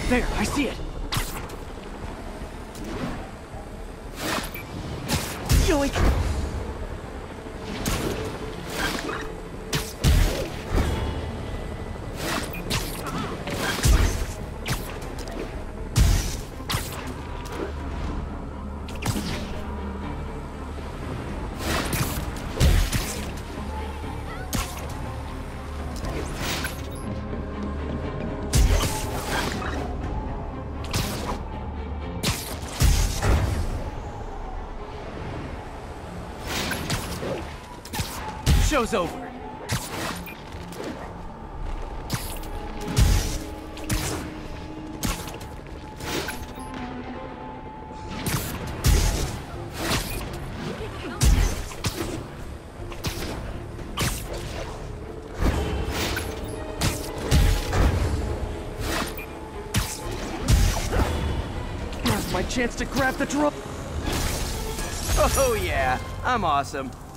There, I see it. Yoink! Show's over. Now's my chance to grab the drone. Oh yeah, I'm awesome.